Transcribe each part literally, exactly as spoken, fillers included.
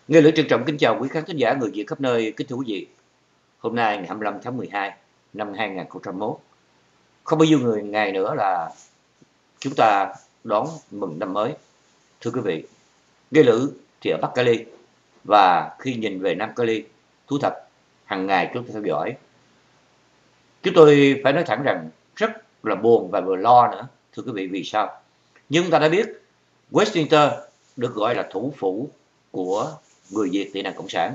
Nghe lời trân trọng kính chào quý khán thính giả người Việt khắp nơi, kính thưa quý vị. Hôm nay ngày hai mươi lăm tháng mười hai năm hai nghìn không trăm hai mươi mốt, không bao nhiêu người ngày nữa là chúng ta đón mừng năm mới. Thưa quý vị, Nghe Lữ thì ở Bắc Cali và khi nhìn về Nam Cali, thú thật hàng ngày chúng ta theo dõi. Chúng tôi phải nói thẳng rằng rất là buồn và vừa lo nữa. Thưa quý vị, vì sao? Nhưng chúng ta đã biết Washington được gọi là thủ phủ của người Việt tị nạn cộng sản.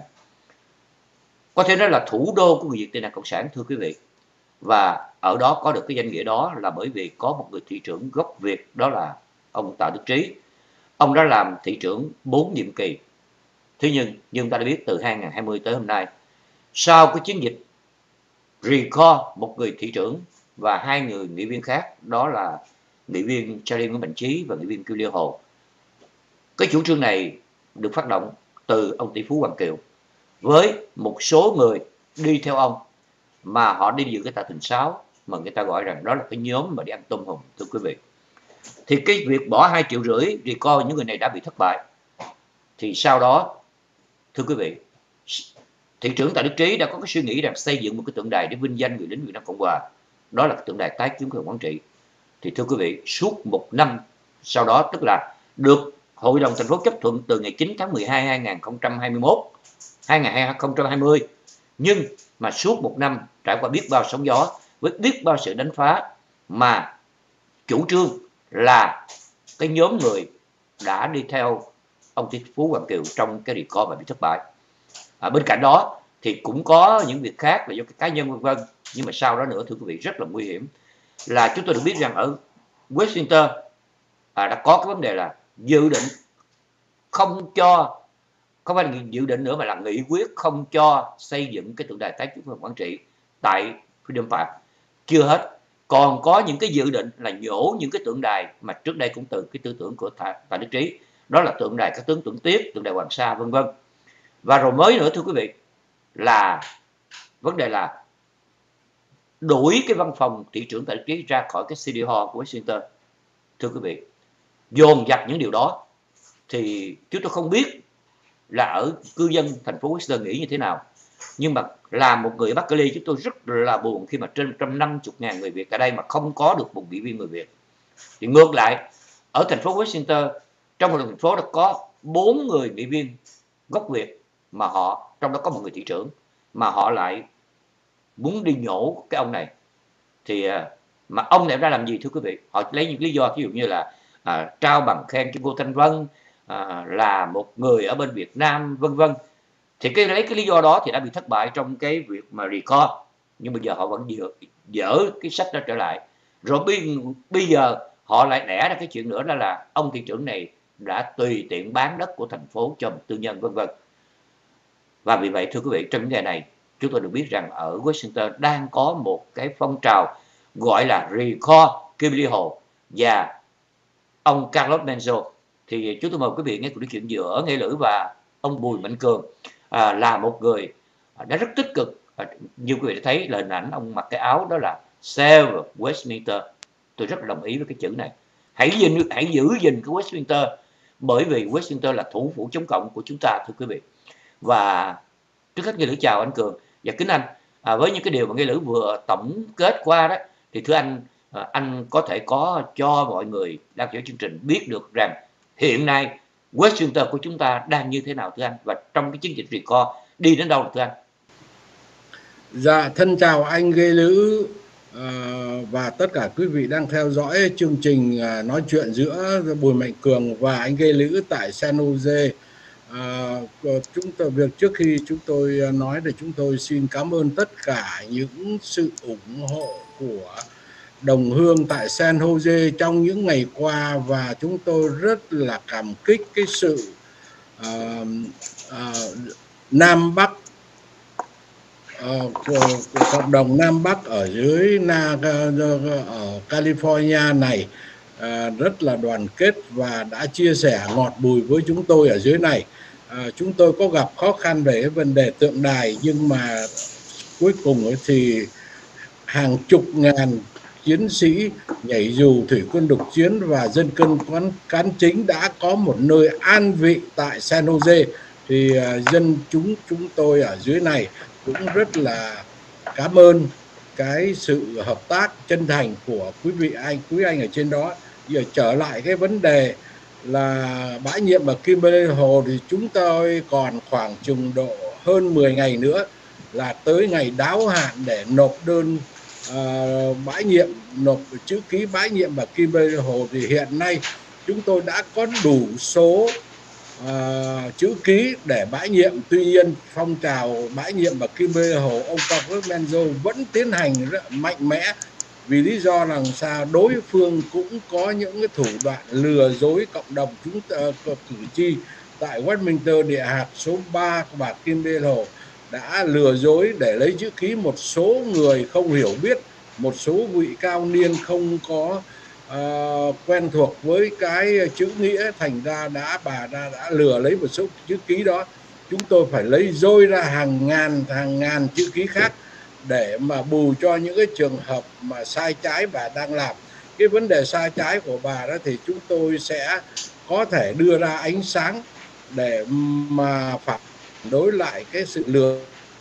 Có thể nói là thủ đô của người Việt tị nạn cộng sản, thưa quý vị. Và ở đó có được cái danh nghĩa đó là bởi vì có một người thị trưởng gốc Việt, đó là ông Tạ Đức Trí. Ông đã làm thị trưởng bốn nhiệm kỳ. Thế nhưng, như chúng ta đã biết từ hai nghìn không trăm hai mươi tới hôm nay, sau cái chiến dịch recall một người thị trưởng và hai người nghị viên khác, đó là nghị viên Charlie Nguyễn Mạnh Trí và nghị viên Kiều Liên Hồ. Cái chủ trương này được phát động từ ông tỷ phú Hoàng Kiều với một số người đi theo ông mà họ đi dự cái tạ Thịnh Sáu mà người ta gọi rằng đó là cái nhóm mà đi ăn tôm hùm, thưa quý vị. Thì cái việc bỏ hai triệu rưỡi vì coi những người này đã bị thất bại. Thì sau đó, thưa quý vị, thị trưởng Tạ Đức Trí đã có cái suy nghĩ rằng xây dựng một cái tượng đài để vinh danh người lính Việt Nam Cộng Hòa. Đó là cái tượng đài tái chiếm quyền quản trị. Thì thưa quý vị, suốt một năm sau đó, tức là được Hội đồng thành phố chấp thuận từ ngày chín tháng mười hai năm hai nghìn không trăm hai mươi mốt, hai nghìn không trăm hai mươi, nhưng mà suốt một năm trải qua biết bao sóng gió với biết bao sự đánh phá mà chủ trương là cái nhóm người đã đi theo ông tỷ phú Hoàng Kiều trong cái recall và bị thất bại. À, bên cạnh đó thì cũng có những việc khác là do cái cá nhân vân vân, nhưng mà sau đó nữa, thưa quý vị, rất là nguy hiểm là chúng tôi được biết rằng ở Washington à, đã có cái vấn đề là dự định không cho, không phải là dự định nữa mà là nghị quyết không cho xây dựng cái tượng đài tái chiếm quyền quản trị tại Freedom Park. Chưa hết, còn có những cái dự định là nhổ những cái tượng đài mà trước đây cũng từ cái tư tưởng của Tạ Đức Trí, đó là tượng đài các tướng Tưởng Tiết, tượng đài Hoàng Sa vân vân. Và rồi mới nữa, thưa quý vị, là vấn đề là đuổi cái văn phòng thị trưởng Tạ Đức Trí ra khỏi cái City Hall của Washington. Thưa quý vị, dồn dập những điều đó thì chúng tôi không biết là ở cư dân thành phố Washington nghĩ như thế nào, nhưng mà là một người Bắc Cali, chúng tôi rất là buồn khi mà trên một trăm năm mươi ngàn người Việt tại đây mà không có được một nghị viên người Việt. Thì ngược lại, ở thành phố Washington, trong một thành phố đã có bốn người nghị viên gốc Việt mà họ, trong đó có một người thị trưởng, mà họ lại muốn đi nhổ cái ông này. Thì mà ông này ra làm gì, thưa quý vị? Họ lấy những lý do ví dụ như là à, trao bằng khen cho Ngô Thanh Vân, à, là một người ở bên Việt Nam vân vân. Thì cái lấy cái lý do đó thì đã bị thất bại trong cái việc mà recall, nhưng bây giờ họ vẫn dỡ, dỡ cái sách đó trở lại. Rồi bây, bây giờ họ lại đẻ ra cái chuyện nữa, đó là ông thị trưởng này đã tùy tiện bán đất của thành phố cho một tư nhân vân vân. Và vì vậy, thưa quý vị, trong những ngày này chúng tôi được biết rằng ở Washington đang có một cái phong trào gọi là recall Kimberly Hồ và ông Carlos Menzo. Thì chúng tôi mời quý vị nghe cuộc nói chuyện giữa Nghe Lữ và ông Bùi Mạnh Cường, à, là một người đã rất tích cực. À, như quý vị đã thấy là hình ảnh ông mặc cái áo đó là Save Westminster. Tôi rất là đồng ý với cái chữ này. Hãy gìn, hãy giữ gìn cái Westminster, bởi vì Washington là thủ phủ chống cộng của chúng ta, thưa quý vị. Và trước hết Nghe Lữ chào anh Cường và kính anh. À, với những cái điều mà Nghe Lữ vừa tổng kết qua đó, thì thưa anh, à, anh có thể có cho mọi người đang theo chương trình biết được rằng hiện nay Washington của chúng ta đang như thế nào, thưa anh, và trong cái chiến dịch recall đi đến đâu, thưa anh? Dạ, thân chào anh Nghe Lữ và tất cả quý vị đang theo dõi chương trình nói chuyện giữa Bùi Mạnh Cường và anh Nghe Lữ tại San Jose. À, chúng tôi việc trước khi chúng tôi nói thì chúng tôi xin cảm ơn tất cả những sự ủng hộ của đồng hương tại San Jose trong những ngày qua, và chúng tôi rất là cảm kích cái sự uh, uh, Nam Bắc uh, của, của cộng đồng Nam Bắc ở dưới na, ở California này, uh, rất là đoàn kết và đã chia sẻ ngọt bùi với chúng tôi ở dưới này. À, chúng tôi có gặp khó khăn về cái vấn đề tượng đài, nhưng mà cuối cùng thì hàng chục ngàn chiến sĩ nhảy dù, thủy quân đục chiến và dân quân quán cán chính đã có một nơi an vị tại San Jose, thì à, dân chúng chúng tôi ở dưới này cũng rất là cảm ơn cái sự hợp tác chân thành của quý vị anh quý anh ở trên đó. Giờ trở lại cái vấn đề là bãi nhiệm ở Kimberley Hồ thì chúng tôi còn khoảng chừng độ hơn mười ngày nữa là tới ngày đáo hạn để nộp đơn uh, bãi nhiệm, nộp chữ ký bãi nhiệm ở Kimberley Hồ. Thì hiện nay chúng tôi đã có đủ số uh, chữ ký để bãi nhiệm. Tuy nhiên phong trào bãi nhiệm ở Kimberley Hồ, ông Carlos Menzo vẫn tiến hành rất mạnh mẽ, vì lý do rằng sao đối phương cũng có những cái thủ đoạn lừa dối cộng đồng chúng uh, cử tri tại Westminster địa hạt số ba của bà Kimberley Hồ, đã lừa dối để lấy chữ ký một số người không hiểu biết, một số vị cao niên không có uh, quen thuộc với cái chữ nghĩa, thành ra đã bà đã, đã lừa lấy một số chữ ký đó. Chúng tôi phải lấy dôi ra hàng ngàn hàng ngàn chữ ký khác để mà bù cho những cái trường hợp mà sai trái bà đang làm. Cái vấn đề sai trái của bà đó thì chúng tôi sẽ có thể đưa ra ánh sáng để mà phản đối lại cái sự lừa.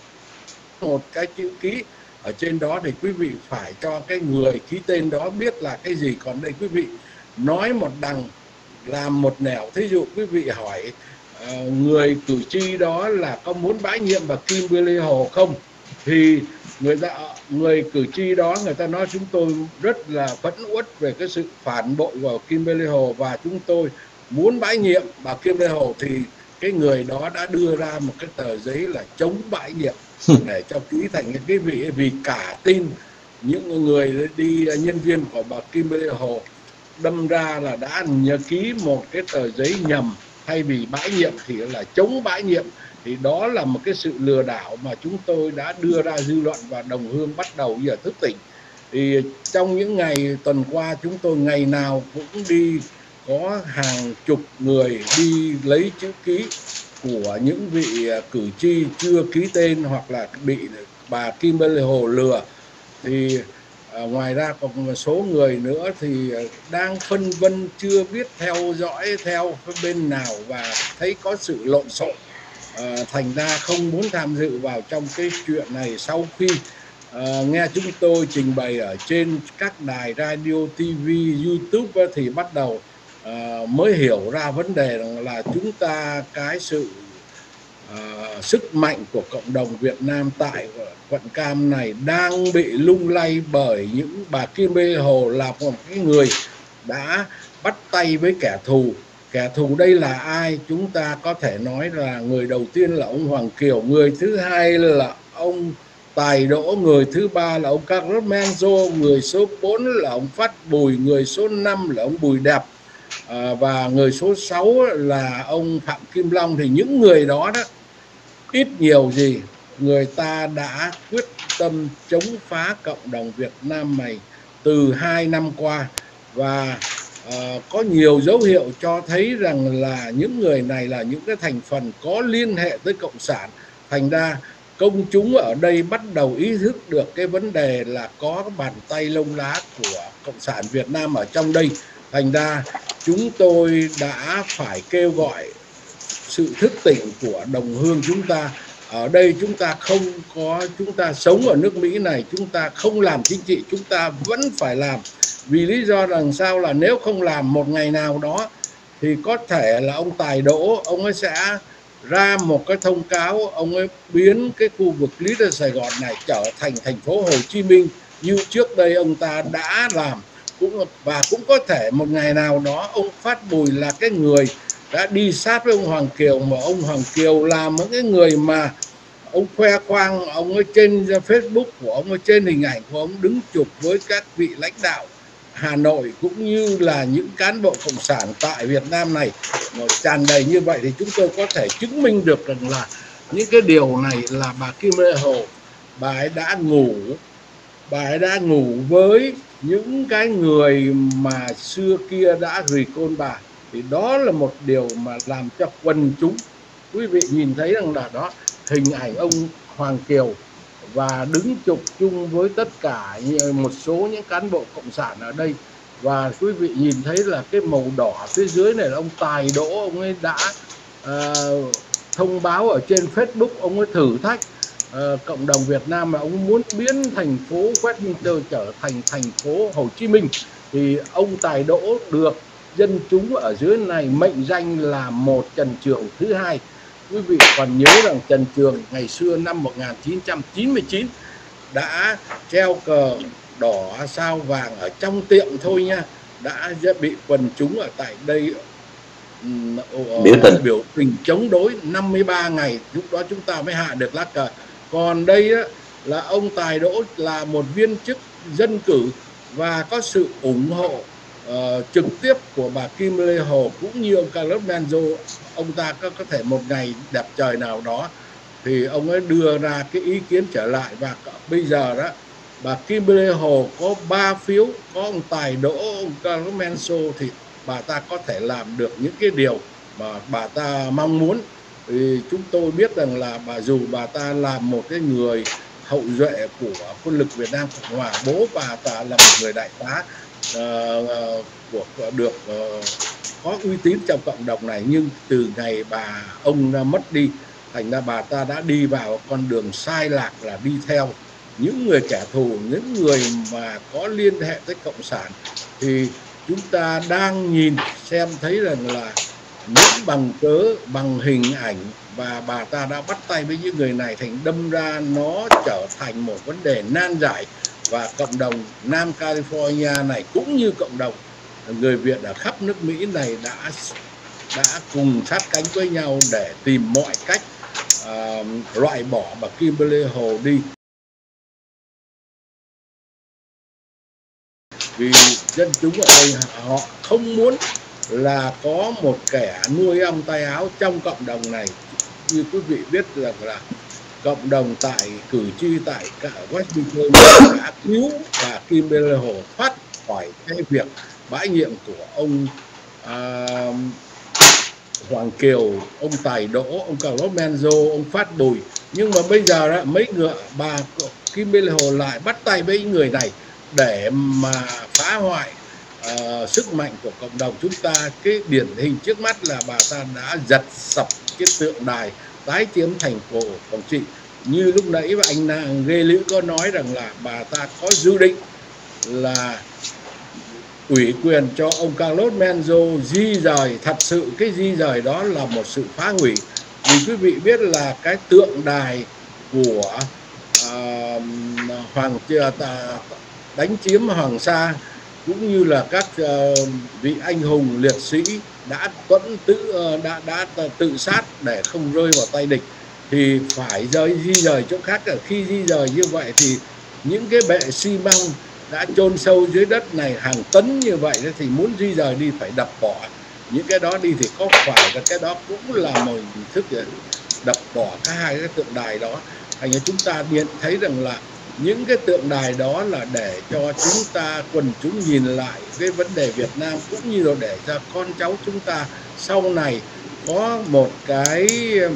Một cái chữ ký ở trên đó thì quý vị phải cho cái người ký tên đó biết là cái gì. Còn đây quý vị nói một đằng làm một nẻo. Thí dụ quý vị hỏi uh, người cử tri đó là có muốn bãi nhiệm vào Kimberley Hồ không, thì người ta người cử tri đó người ta nói chúng tôi rất là phẫn uất về cái sự phản bội vào Kimberley Hồ và chúng tôi muốn bãi nhiệm vào Kimberley Hồ, thì cái người đó đã đưa ra một cái tờ giấy là chống bãi nhiệm để cho ký thành cái vị. Vì cả tin những người đi nhân viên của bà Kimberley Hồ đâm ra là đã nhớ ký một cái tờ giấy nhầm, thay vì bãi nhiệm thì là chống bãi nhiệm. Thì đó là một cái sự lừa đảo mà chúng tôi đã đưa ra dư luận và đồng hương bắt đầu giờ thức tỉnh. Thì trong những ngày tuần qua chúng tôi ngày nào cũng đi, có hàng chục người đi lấy chữ ký của những vị cử tri chưa ký tên hoặc là bị bà Kimberley Hồ lừa. Thì à, ngoài ra còn một số người nữa thì đang phân vân chưa biết theo dõi theo bên nào và thấy có sự lộn xộn, à, thành ra không muốn tham dự vào trong cái chuyện này. Sau khi à, nghe chúng tôi trình bày ở trên các đài radio, ti vi, YouTube thì bắt đầu à, mới hiểu ra vấn đề là chúng ta cái sự Uh, sức mạnh của cộng đồng Việt Nam tại quận Cam này đang bị lung lay bởi những bà Kimberley Hồ là một cái người đã bắt tay với kẻ thù. Kẻ thù đây là ai? Chúng ta có thể nói là người đầu tiên là ông Hoàng Kiều, người thứ hai là ông Tài Đỗ, người thứ ba là ông Carlos Menzo, người số bốn là ông Phát Bùi, người số năm là ông Bùi Đẹp, à, và người số sáu là ông Phạm Kim Long. Thì những người đó đó ít nhiều gì người ta đã quyết tâm chống phá cộng đồng Việt Nam này từ hai năm qua, và uh, có nhiều dấu hiệu cho thấy rằng là những người này là những cái thành phần có liên hệ tới cộng sản. Thành ra công chúng ở đây bắt đầu ý thức được cái vấn đề là có bàn tay lông lá của cộng sản Việt Nam ở trong đây. Thành ra chúng tôi đã phải kêu gọi sự thức tỉnh của đồng hương chúng ta. Ở đây chúng ta không có, chúng ta sống ở nước Mỹ này, chúng ta không làm chính trị, chúng ta vẫn phải làm. Vì lý do rằng sao, là nếu không làm một ngày nào đó thì có thể là ông Tài Đỗ, ông ấy sẽ ra một cái thông cáo, ông ấy biến cái khu vực Lý Tây Sài Gòn này trở thành thành phố Hồ Chí Minh như trước đây ông ta đã làm. Cũng và cũng có thể một ngày nào đó ông Phát Bùi là cái người đã đi sát với ông Hoàng Kiều, mà ông Hoàng Kiều là một cái người mà ông khoe khoang, ông ấy trên Facebook của ông ấy, trên hình ảnh của ông đứng chụp với các vị lãnh đạo Hà Nội cũng như là những cán bộ cộng sản tại Việt Nam này tràn đầy như vậy. Thì chúng tôi có thể chứng minh được rằng là những cái điều này là bà Kimberley Hồ, bà ấy đã ngủ bà ấy đã ngủ với những cái người mà xưa kia đã recall bà. Thì đó là một điều mà làm cho quần chúng, quý vị nhìn thấy rằng là đó hình ảnh ông Hoàng Kiều và đứng chụp chung với tất cả một số những cán bộ cộng sản ở đây. Và quý vị nhìn thấy là cái màu đỏ phía dưới này là ông Tài Đỗ, ông ấy đã uh, thông báo ở trên Facebook, ông ấy thử thách uh, cộng đồng Việt Nam mà ông muốn biến thành phố Westminster trở thành thành phố Hồ Chí Minh, thì ông Tài Đỗ được dân chúng ở dưới này mệnh danh là một Trần Trường thứ hai. Quý vị còn nhớ rằng Trần Trường ngày xưa năm một nghìn chín trăm chín mươi chín đã treo cờ đỏ sao vàng ở trong tiệm thôi nha, đã bị quần chúng ở tại đây biểu tình biểu tình chống đối năm mươi ba ngày, lúc đó chúng ta mới hạ được lá cờ. Còn đây á, là ông Tài Đỗ là một viên chức dân cử và có sự ủng hộ uh, trực tiếp của bà Kim Lê Hồ cũng như ông Carlos Menzo. Ông ta có có thể một ngày đẹp trời nào đó thì ông ấy đưa ra cái ý kiến trở lại, và bây giờ đó bà Kim Lê Hồ có ba phiếu, có ông Tài Đỗ, ông Carlos Menzo, thì bà ta có thể làm được những cái điều mà bà ta mong muốn. Thì chúng tôi biết rằng là bà dù bà ta là một cái người hậu duệ của quân lực Việt Nam Cộng Hòa, bố bà ta là một người đại tá uh, của được uh, có uy tín trong cộng đồng này, nhưng từ ngày bà ông mất đi, thành ra bà ta đã đi vào con đường sai lạc, là đi theo những người kẻ thù, những người mà có liên hệ tới cộng sản. Thì chúng ta đang nhìn xem thấy rằng là những bằng cớ, bằng hình ảnh, và bà ta đã bắt tay với những người này, thành đâm ra nó trở thành một vấn đề nan giải. Và cộng đồng Nam California này cũng như cộng đồng người Việt ở khắp nước Mỹ này đã đã cùng sát cánh với nhau để tìm mọi cách uh, loại bỏ bà Kim Lê Hồ đi. Vì dân chúng ở đây họ không muốn là có một kẻ nuôi ong tay áo trong cộng đồng này. Như quý vị biết rằng là cộng đồng tại cử tri tại cả Westminster đã cứu bà Kim Lê Hồ thoát khỏi cái việc bãi nhiệm của ông uh, Hoàng Kiều, ông Tài Đỗ, ông Carlos Menzo, ông Phát Bùi. Nhưng mà bây giờ đó, mấy người bà Kim Lê Hồ lại bắt tay với người này để mà phá hoại uh, sức mạnh của cộng đồng chúng ta. Cái điển hình trước mắt là bà ta đã giật sập cái tượng đài tái chiếm thành phố Quảng Trị. Như lúc nãy anh Ghê Lữ có nói rằng là bà ta có dự định là ủy quyền cho ông Carlos Menzo di rời. Thật sự cái di rời đó là một sự phá hủy. Vì quý vị biết là cái tượng đài của uh, Hoàng đánh chiếm Hoàng Sa cũng như là các uh, vị anh hùng liệt sĩ đã tuẫn tự uh, đã đã tự sát để không rơi vào tay địch, thì phải rời di rời chỗ khác. Ở khi di rời như vậy thì những cái bệ xi măng đã chôn sâu dưới đất này hàng tấn như vậy thì muốn di rời đi phải đập bỏ những cái đó đi, thì có phải là cái đó cũng là một hình thức đập bỏ cả hai cái tượng đài đó. Thành ra chúng ta nhận thấy rằng là những cái tượng đài đó là để cho chúng ta, quần chúng nhìn lại cái vấn đề Việt Nam, cũng như là để cho con cháu chúng ta sau này có một cái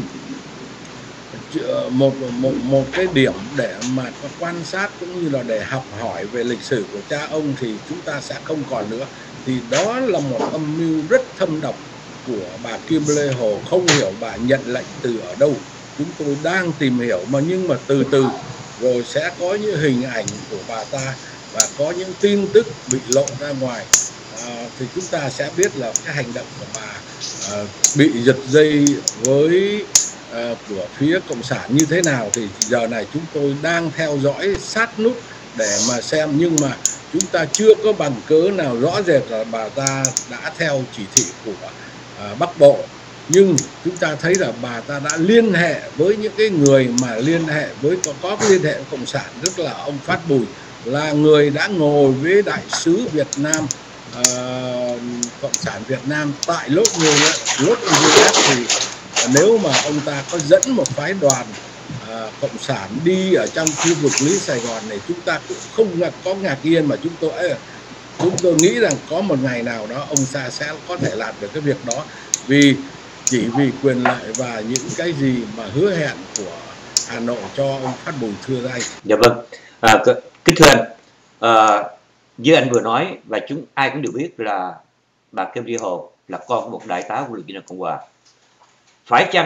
một một một cái điểm để mà quan sát cũng như là để học hỏi về lịch sử của cha ông, thì chúng ta sẽ không còn nữa. Thì đó là một âm mưu rất thâm độc của bà Kim Lê Hồ. Không hiểu bà nhận lệnh từ ở đâu, chúng tôi đang tìm hiểu, mà nhưng mà từ từ rồi sẽ có những hình ảnh của bà ta và có những tin tức bị lộ ra ngoài, à, thì chúng ta sẽ biết là cái hành động của bà à, bị giật dây với à, của phía cộng sản như thế nào. Thì giờ này chúng tôi đang theo dõi sát nút để mà xem, nhưng mà chúng ta chưa có bằng cớ nào rõ rệt là bà ta đã theo chỉ thị của à, Bắc Bộ. Nhưng chúng ta thấy là bà ta đã liên hệ với những cái người mà liên hệ với có, có cái liên hệ cộng sản, tức là ông Phát Bùi là người đã ngồi với đại sứ Việt Nam, uh, cộng sản Việt Nam tại Los Angeles. Thì nếu mà ông ta có dẫn một phái đoàn uh, cộng sản đi ở trong khu vực Lý Sài Gòn này, chúng ta cũng không có ngạc nhiên, mà chúng tôi chúng tôi nghĩ rằng có một ngày nào đó ông ta sẽ có thể làm được cái việc đó, vì chỉ vì quyền lợi và những cái gì mà hứa hẹn của Hà Nội cho ông Phát Bùi thưa ra. Dạ vâng, à, kính thưa anh, à, như anh vừa nói và chúng ai cũng đều biết là bà Kim Lê Hồ là con của một đại tá của lực lượng Cộng Hòa. Phải chăng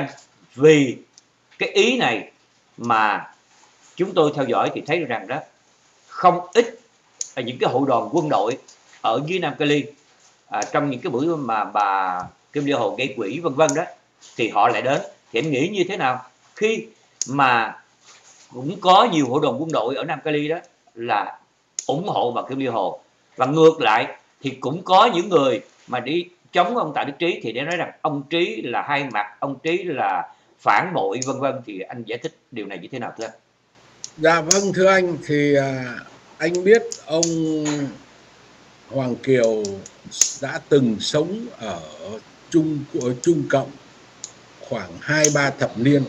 Vì cái ý này mà chúng tôi theo dõi thì thấy rằng đó, không ít những cái hội đoàn quân đội ở dưới Nam Cali, à, trong những cái buổi mà bà Kim Ly Hồ gây quỹ vân vân đó, thì họ lại đến. Thì em nghĩ như thế nào khi mà cũng có nhiều hội đoàn quân đội ở Nam Cali đó là ủng hộ bà Kim Ly Hồ, và ngược lại thì cũng có những người mà đi chống ông Tạ Đức Trí thì để nói rằng ông Trí là hai mặt, ông Trí là phản bội vân vân. Thì anh giải thích điều này như thế nào thưa anh? Dạ vâng, thưa anh, thì à, anh biết ông Hoàng Kiều đã từng sống ở Trung của Trung Cộng khoảng hai ba thập niên,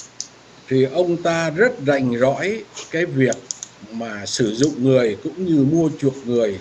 thì ông ta rất rành rõi cái việc mà sử dụng người cũng như mua chuộc người.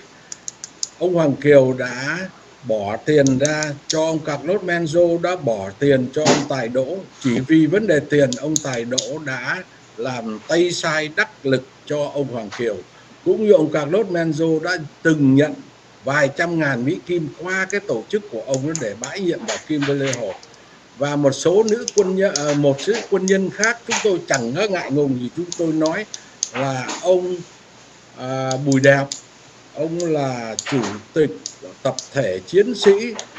Ông Hoàng Kiều đã bỏ tiền ra cho ông Carlos Menzo, đã bỏ tiền cho ông Tài Đỗ. Chỉ vì vấn đề tiền, ông Tài Đỗ đã làm tay sai đắc lực cho ông Hoàng Kiều, cũng như ông Carlos Menzo đã từng nhận vài trăm ngàn Mỹ Kim qua cái tổ chức của ông để bãi nhiệm bà Kim Ly Hồ. Và một số nữ quân nhân, một số quân nhân khác, chúng tôi chẳng có ngại ngùng gì chúng tôi nói là ông à, Bùi Đẹp, ông là chủ tịch tập thể chiến sĩ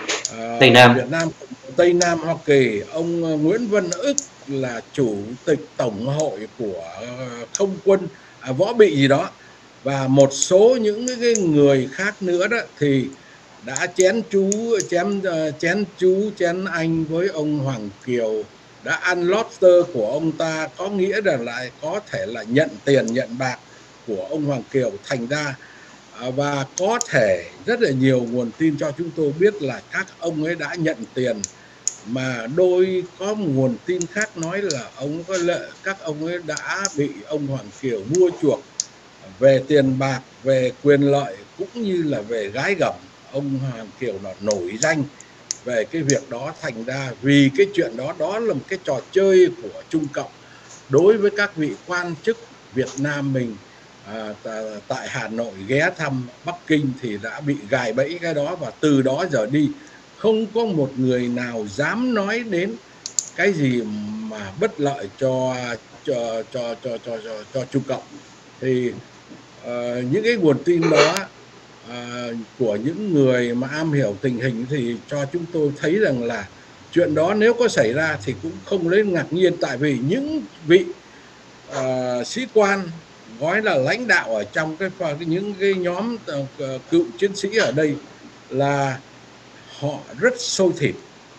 uh, Tây Nam. Việt Nam Tây Nam Hoa Kỳ. Ông Nguyễn Văn Ức là chủ tịch tổng hội của không quân à, võ bị gì đó, và một số những cái người khác nữa đó thì đã chén chú chém chén chú chén anh với ông Hoàng Kiều, đã ăn lobster của ông ta, có nghĩa rằng lại có thể là nhận tiền nhận bạc của ông Hoàng Kiều. Thành ra và có thể rất là nhiều nguồn tin cho chúng tôi biết là các ông ấy đã nhận tiền, mà đôi có nguồn tin khác nói là ông có lợi các ông ấy đã bị ông Hoàng Kiều mua chuộc về tiền bạc, về quyền lợi, cũng như là về gái gẩm. Ông Hoàng Kiều là nổi danh về cái việc đó. Thành ra vì cái chuyện đó, đó là một cái trò chơi của Trung Cộng đối với các vị quan chức Việt Nam mình à, tại Hà Nội ghé thăm Bắc Kinh thì đã bị gài bẫy cái đó, và từ đó giờ đi không có một người nào dám nói đến cái gì mà bất lợi cho cho cho cho cho cho, cho Trung Cộng. Thì uh, những cái nguồn tin đó uh, của những người mà am hiểu tình hình thì cho chúng tôi thấy rằng là chuyện đó nếu có xảy ra thì cũng không lấy ngạc nhiên, tại vì những vị uh, sĩ quan gói là lãnh đạo ở trong cái những cái nhóm uh, cựu chiến sĩ ở đây là họ rất sôi thịt,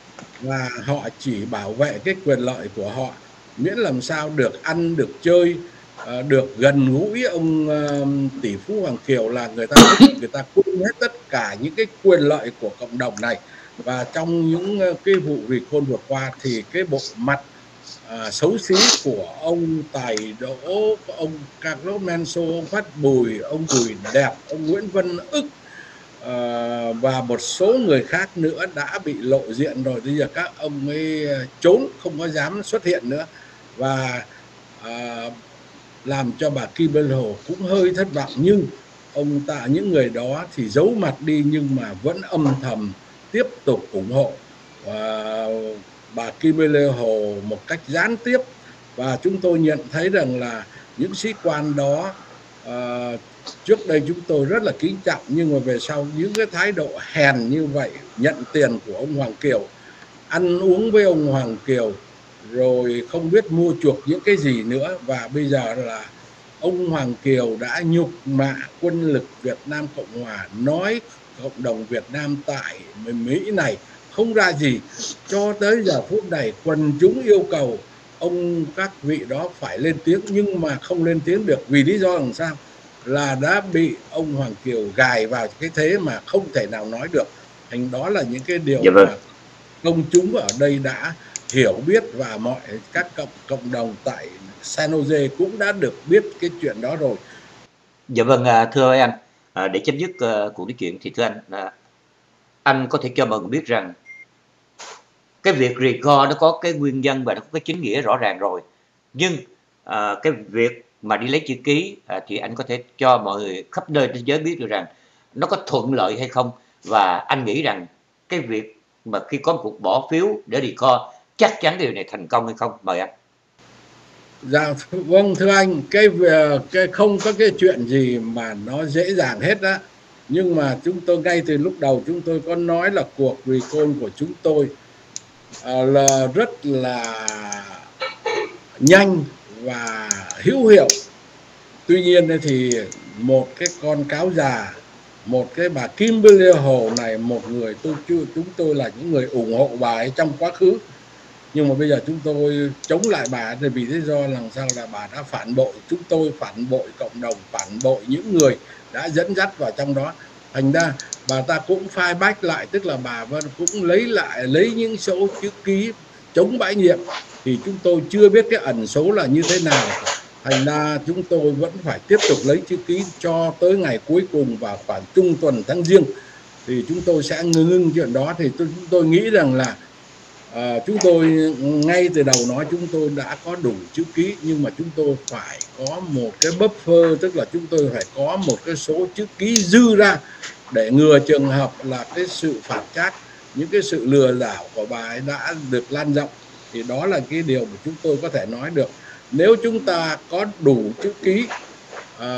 và họ chỉ bảo vệ cái quyền lợi của họ, miễn làm sao được ăn được chơi, uh, được gần gũi ông uh, tỷ phú Hoàng Kiều là người ta người ta quên hết tất cả những cái quyền lợi của cộng đồng này. Và trong những uh, cái vụ recall vừa qua thì cái bộ mặt À, xấu xí của ông Tài Đỗ, ông Carlos Menzo, ông Phát Bùi, ông Bùi Đẹp, ông Nguyễn Văn Ức à, và một số người khác nữa đã bị lộ diện rồi. Bây giờ các ông ấy trốn, không có dám xuất hiện nữa, và à, làm cho bà Kim Ly Hồ cũng hơi thất vọng. Nhưng ông ta, những người đó thì giấu mặt đi nhưng mà vẫn âm thầm tiếp tục ủng hộ và bà Kim Ly Hồ một cách gián tiếp. Và chúng tôi nhận thấy rằng là những sĩ quan đó uh, trước đây chúng tôi rất là kính trọng, nhưng mà về sau những cái thái độ hèn như vậy, nhận tiền của ông Hoàng Kiều, ăn uống với ông Hoàng Kiều, rồi không biết mua chuộc những cái gì nữa. Và bây giờ là ông Hoàng Kiều đã nhục mạ quân lực Việt Nam Cộng Hòa, nói cộng đồng Việt Nam tại Mỹ này không ra gì. Cho tới giờ phút này quần chúng yêu cầu ông các vị đó phải lên tiếng, nhưng mà không lên tiếng được. Vì lý do làm sao? Là đã bị ông Hoàng Kiều gài vào cái thế mà không thể nào nói được. Thành đó là những cái điều dạ vâng. mà công chúng ở đây đã hiểu biết, và mọi các cộng, cộng đồng tại San Jose cũng đã được biết cái chuyện đó rồi. Dạ vâng, thưa anh, à, để chấm dứt uh, cuộc nói chuyện thì thưa anh, à, anh có thể cho mọi người biết rằng cái việc recall nó có cái nguyên nhân và nó có cái chính nghĩa rõ ràng rồi, nhưng à, cái việc mà đi lấy chữ ký à, thì anh có thể cho mọi người khắp nơi trên giới biết được rằng nó có thuận lợi hay không. Và anh nghĩ rằng cái việc mà khi có một cuộc bỏ phiếu để recall chắc chắn điều này thành công hay không? Mời anh. Dạ vâng, thưa anh, cái cái không có cái chuyện gì mà nó dễ dàng hết á, nhưng mà chúng tôi ngay từ lúc đầu chúng tôi có nói là cuộc recall của chúng tôi à, là rất là nhanh và hữu hiệu. Tuy nhiên thì một cái con cáo già, một cái bà Kimberly Hồ này, một người tôi chưa chúng tôi là những người ủng hộ bà ấy trong quá khứ, nhưng mà bây giờ chúng tôi chống lại bà thì vì lý do làm sao là bà đã phản bội chúng tôi, phản bội cộng đồng, phản bội những người đã dẫn dắt vào trong đó. Thành ra bà ta cũng phai bách lại, tức là bà cũng lấy lại lấy những số chữ ký chống bãi nhiệm, thì chúng tôi chưa biết cái ẩn số là như thế nào. Thành ra chúng tôi vẫn phải tiếp tục lấy chữ ký cho tới ngày cuối cùng vào khoảng trung tuần tháng Giêng thì chúng tôi sẽ ngưng chuyện đó. Thì tôi, chúng tôi nghĩ rằng là à, chúng tôi ngay từ đầu nói chúng tôi đã có đủ chữ ký, nhưng mà chúng tôi phải có một cái buffer, tức là chúng tôi phải có một cái số chữ ký dư ra để ngừa trường hợp là cái sự phản trắc, những cái sự lừa đảo của bà ấy đã được lan rộng. Thì đó là cái điều mà chúng tôi có thể nói được. Nếu chúng ta có đủ chữ ký à,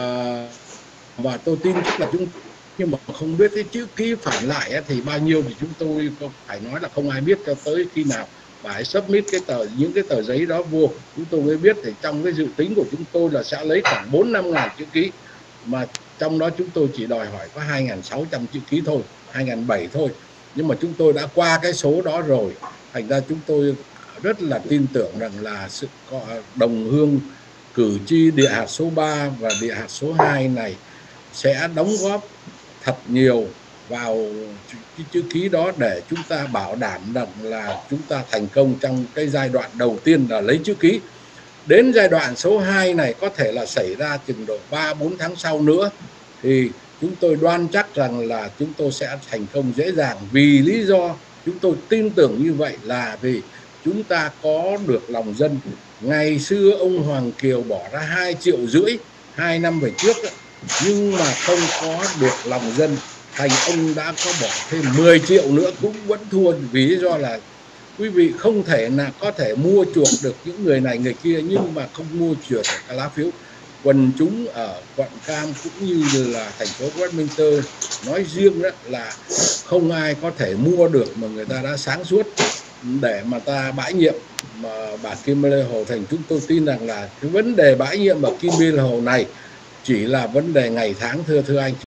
và tôi tin chắc là chúng nhưng mà không biết cái chữ ký phản lại thì bao nhiêu thì chúng tôi phải nói là không ai biết cho tới khi nào bà ấy submit cái tờ những cái tờ giấy đó vô chúng tôi mới biết. Thì trong cái dự tính của chúng tôi là sẽ lấy khoảng bốn năm ngàn chữ ký, mà trong đó chúng tôi chỉ đòi hỏi có hai nghìn sáu trăm chữ ký thôi, hai nghìn bảy trăm thôi, nhưng mà chúng tôi đã qua cái số đó rồi. Thành ra chúng tôi rất là tin tưởng rằng là sự đồng hương cử tri địa hạt số ba và địa hạt số hai này sẽ đóng góp thật nhiều vào cái chữ ký đó để chúng ta bảo đảm rằng là chúng ta thành công trong cái giai đoạn đầu tiên là lấy chữ ký. Đến giai đoạn số hai này có thể là xảy ra chừng độ ba bốn tháng sau nữa thì chúng tôi đoan chắc rằng là chúng tôi sẽ thành công dễ dàng. Vì lý do chúng tôi tin tưởng như vậy là vì chúng ta có được lòng dân. Ngày xưa ông Hoàng Kiều bỏ ra hai triệu rưỡi hai năm về trước đó, nhưng mà không có được lòng dân, thành ông đã có bỏ thêm mười triệu nữa cũng vẫn thua. Vì lý do là quý vị không thể là có thể mua chuộc được những người này người kia, nhưng mà không mua chuộc cái lá phiếu. Quần chúng ở quận Cam cũng như là thành phố Westminster nói riêng đó là không ai có thể mua được mà người ta đã sáng suốt để mà ta bãi nhiệm mà bà Kimberly Hồ. Thành chúng tôi tin rằng là cái vấn đề bãi nhiệm bà Kimberly Hồ này chỉ là vấn đề ngày tháng, thưa thưa anh.